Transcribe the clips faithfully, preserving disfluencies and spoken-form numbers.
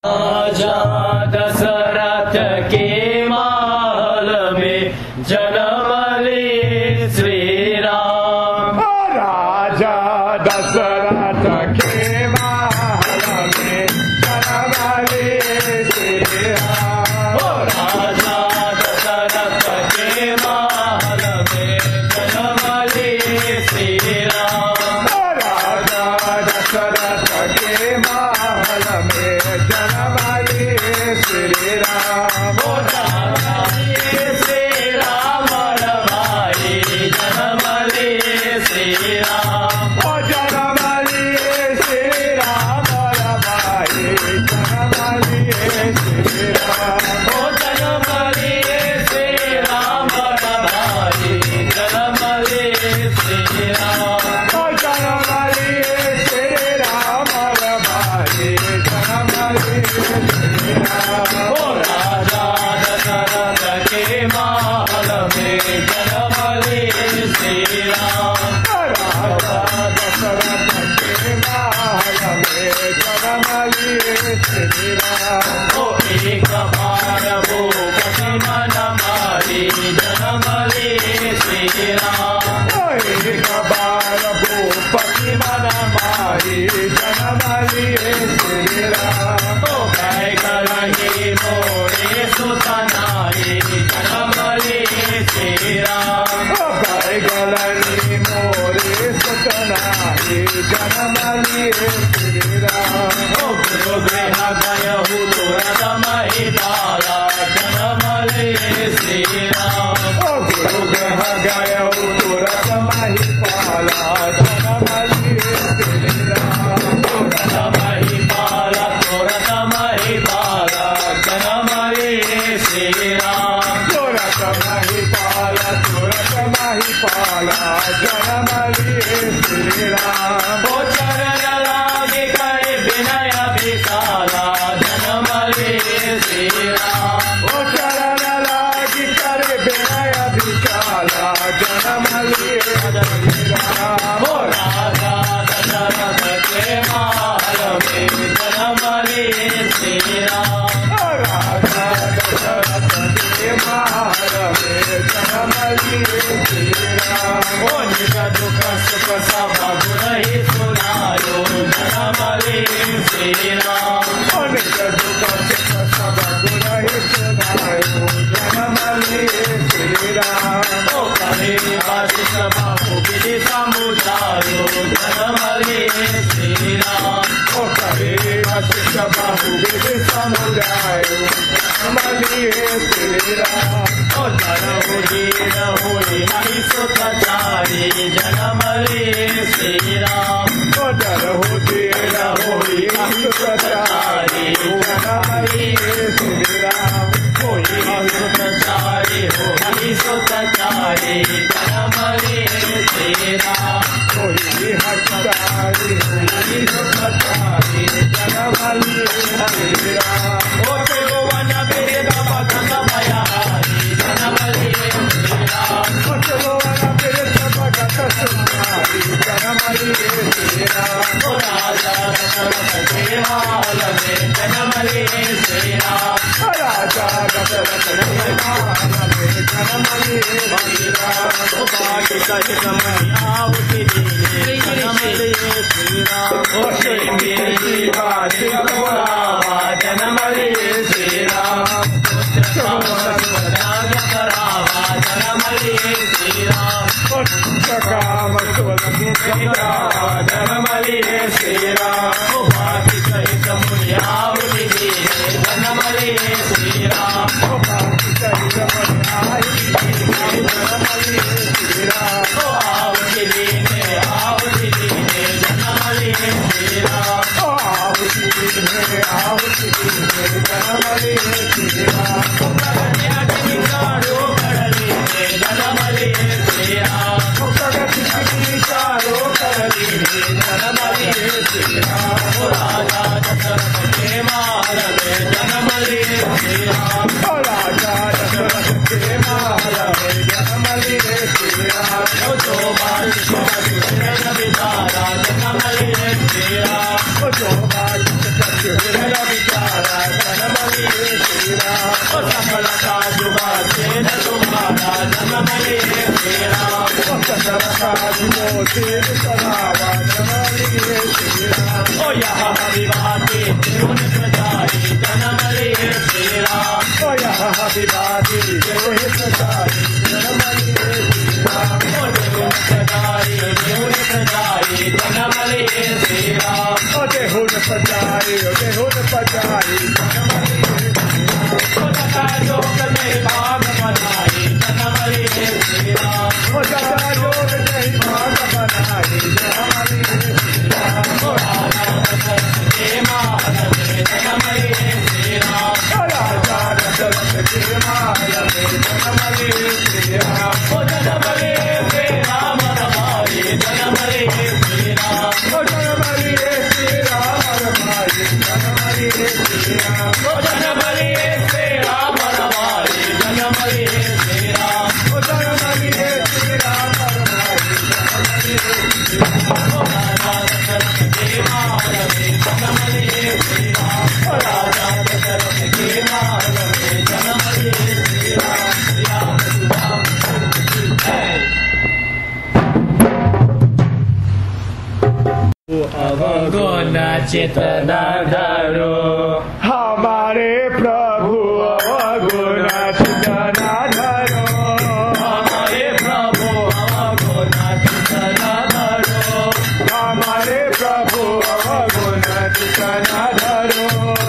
राजा दशरथ के महल में जन्म लिए श्री राम। राजा दशरथ के महल में जन्म लिए श्री राम। राजा दशरथ के महल में जन्म लिए श्री राम। राजा दशरथ के महल में जन्म लिए श्री राम। श्री राम भाई जन्म लिए श्री राम। जन्म लिए श्री राम भाई जन्म लिए श्री राम। जन्म लिए श्री राम भाई जन्म लिए श्री राम। जन्म लिए श्री राम भाई जन्म लिए श्री राम। राजा दशरथ के महल में जन्म लिए श्री राम। राजा दशरथ के महल में जन्म लिए श्री राम। ओ एक बार भूपति मन मारी जन्म लिए श्री राम। एक बार भूपति मन मारी जन्म लिए श्री राम। ओ बैगलही मोरे सुतनाई जन्म लिए श्री राम। बैगलनी मोरे सुतनाई जन्म लिए श्री राम। ओ गुरु गृह गयहु तुरत महिपाला जन्म लिए श्री राम। ओ गुरु ग्रह गय तुरत महिपाला जन्म लिए श्री राम। तुरत महिपाला तुरत महिपाला जन्म लिए श्री राम। तुरत महिपाला तुरत महिपाला जन्म लिए श्री राम। ओ चरण लागे करे विनय विशाला जन्म लिए श्री राम। ओ चरण लागी करे विनय विशाला जन्म लिए श्री राम। ओ राजा दशरथ के महल में जन्म लिए श्री राम। राजा दशरथ के महल में जन्म लिए श्री राम। ओ निज दुख सुख सब गुरहि सुनायो जन्म लिए श्री राम। निज दुख सुख सब गुरहि सुनायो जन्म लिए श्री राम। ओ कहे वशिष्ठ बाहु विधि समुदायो जन्म लिए श्री राम। ओ कहे वशिष्ठ बाहु विधि समुदायो जन्म लिए श्री राम। ओ धरहु दीन होई हरि सुतचारी जन्म लिए श्री राम। ओ डरहु दीन होई सुतचारी जन्म लिए श्री राम। होई सुतचारी हो हरि सुतचारी जन्म लिए श्री राम। होई हत्यारी होई सुतचारी जन्म लिए श्री राम। ओ त्रिभुवन वेद पठन भयारी जन्म लिए श्री राम। ओ त्रिभुवन वेद भगत सुनारी जन्म लिए श्री राम। ओ राजा दशरथ के महल में जन्म लिए श्री राम। राजा दशरथ के महल में जन्म लिए श्री राम। ओ बाटी सहित मैयावती दीने जन्म लिए श्री राम। ओ श्री मेरी बाटी बुलावा जन्म लिए श्री राम। करावा जन्म लिए श्री राम। काम जन्म लिए श्री राम। ओ बाटी सहित मैयावती दीने जन्म लिए श्री राम। जन्म लिए श्री राम। ओ आवती दीने आवती दीने जन्म लिए श्री राम। आहुति में आहुति में जन्म लिए श्री राम। प्रगति अग्नि चारो करली में जन्म लिए श्री राम। प्रगति अग्नि चारो करली में जन्म लिए श्री राम। ओ राजा दशरथ के महल में जन्म लिए श्री राम। ओ राजा दशरथ के महल में जन्म लिए श्री राम। ओ जो बार सुन विचारा जन्म लिए श्री राम। ओ जो बार सुन विचारा बलिए श्री राम सकलता जुगाते न तुम्हारा जन्म लिए श्री राम सकलता जुगोते सदावा जन्म लिए श्री राम ओ यहाँ विवादी जीवन प्रजाई जन्म लिए श्री राम ओ यहाँ विवादी जीवन प्रजाई जन्म लिए श्री राम ओ जीवन प्रजाई जीवन प्रजाई जन्म लिए श्री राम ओ देहुन प्रजाई ओ देहुन प्रजाई जन्म लिए ओ जटा जोग में भाग बनाई जन्म लिए श्री राम ओ जटा जोग में भाग बनाई जन्म लिए श्री राम ओ राजा दशरथ के महल में जन्म लिए श्री राम ओ राजा दशरथ के महल में जन्म लिए श्री राम ओ जन्म लिए श्री राम रमाई जन्म लिए श्री राम ओ जन्म लिए श्री राम रमाई जन्म लिए श्री राम ओ जन्म लिए श्री राम रमाई जन्म लिए श्री राम ओ जन्म लिए श्री राम रमाई जन्म लिए श्री राम ओ राजा दशरथ के महल में जन्म लिए श्री राम ओ राजा दशरथ के महल में जन्म लिए श्री राम श्री राम अवगुण चेतना धरो हमारे प्रभु अवगुण चेतना धरो हमारे प्रभु अवगुण चेतना धरो हमारे प्रभु अवगुण चेतना धरो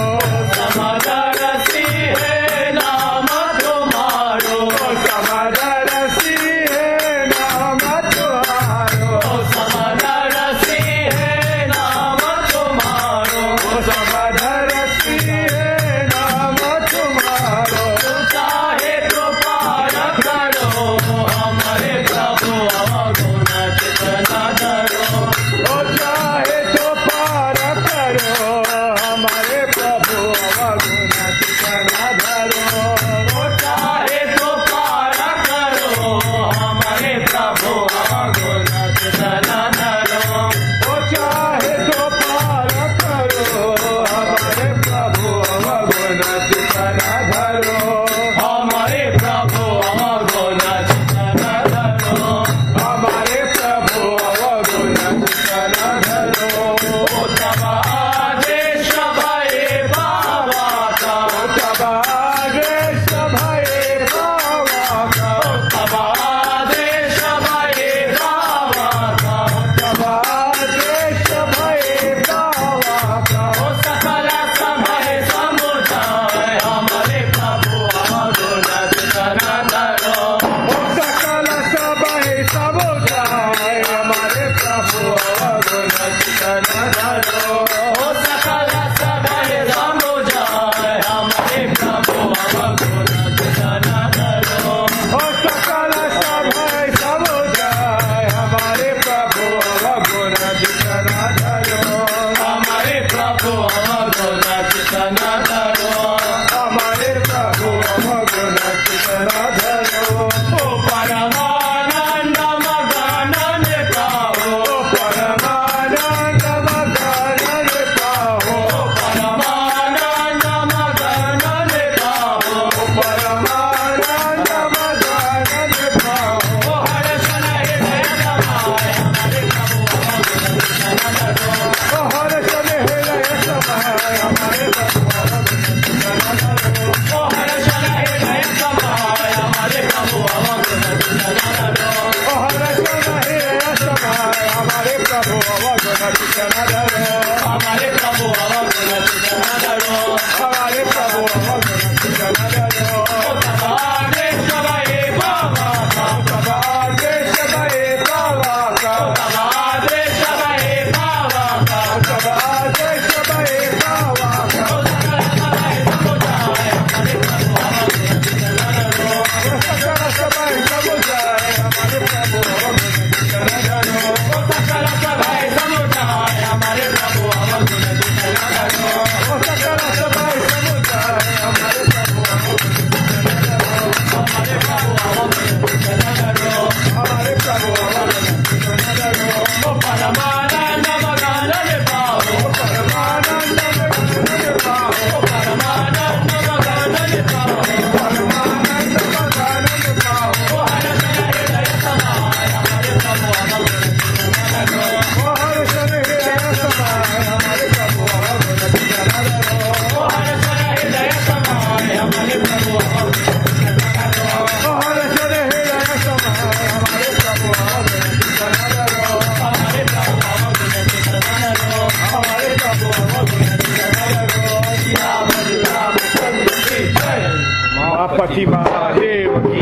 समादर सिंह नाम तुम्हारो समादर सिंह नाम तुम्हारो समादर सिंह नाम तुम्हारो समादर सिंह नाम तुम्हारो चाहे तो पार करो हमारे प्रभु अवगुण चेतना धरो ओ चाहे तो पार करो हमारे प्रभु अवगुण चेतना धरो ओ चाहे तो पार करो हमारे प्रभु अवगुण चेतना धरो ओ चाहे तो पार करो हमारे प्रभु अवगुण चेतना धरो हमारे प्रभु अवगुण चेतना धरो हमारे प्रभु अवगुण चेतना धरो ओ तब आदेश भये बाबा का तब आदेश भये बाबा का तब आदेश भये बाबा का तब आदेश भये बाबा का ओ सकल समय समुदाय हमारे प्रभु अवगुण चेतना धरो ओ सकल सभय समुदाय हमारे प्रभु अवगुण चेतना धरो ओ सकल समय समुदाय हमारे प्रभु अवगुण चेतना धरो ओ सकल सभय समुदाय हमारे प्रभु अवगुण चेतना धरो हमारे प्रभु अवगुण चेतना धरो हमारे प्रभु अवगुण चेतना धरो ओ परमानंद मगन पाओ ओ परमानंद मगन पाहो ओ परमानंद मगन पाओ ओ परमानंद मगन पाहो ओ हर सन हृदय समाय हमारे प्रभु अवगुण चेतना धरो ओ हर समय हृदय समाय हमारे प्रभु अवगुण चेतना पति महादेव